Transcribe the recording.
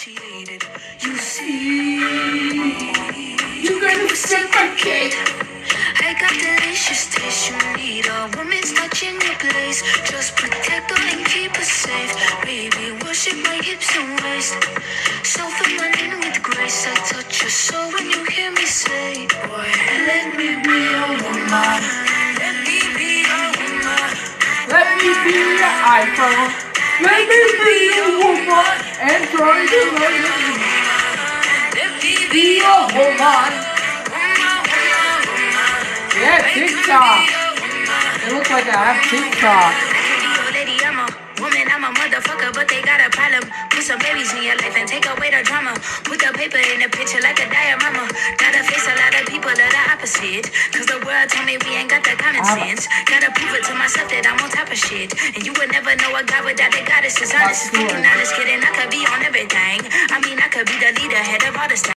appreciated. You see, you're gonna reciprocate. I got delicious taste. You need a woman's touch in your place. Just protect her and keep her safe. Baby, worship my hips and waist. So feminine with grace. I touch your soul when you hear me say, boy, let me be a woman. Let me be a woman. Let me be your iPhone. Let me be a woman. Android and Let me be a woman. Yeah, TikTok. It looks like I have TikTok. I'm a woman, I'm a motherfucker, but they got a problem. Put some babies in your life and take away the drama. Put the paper in the picture like a diorama. Gotta face a lot of people that are opposite. Cause the world told me we ain't got that common sense. Gotta prove it to myself that I'm on top of shit. And you would never know a guy without a goddess is honest. Fucking honest, kidding, I could be on everything. I mean, I could be the leader, head of all the stuff.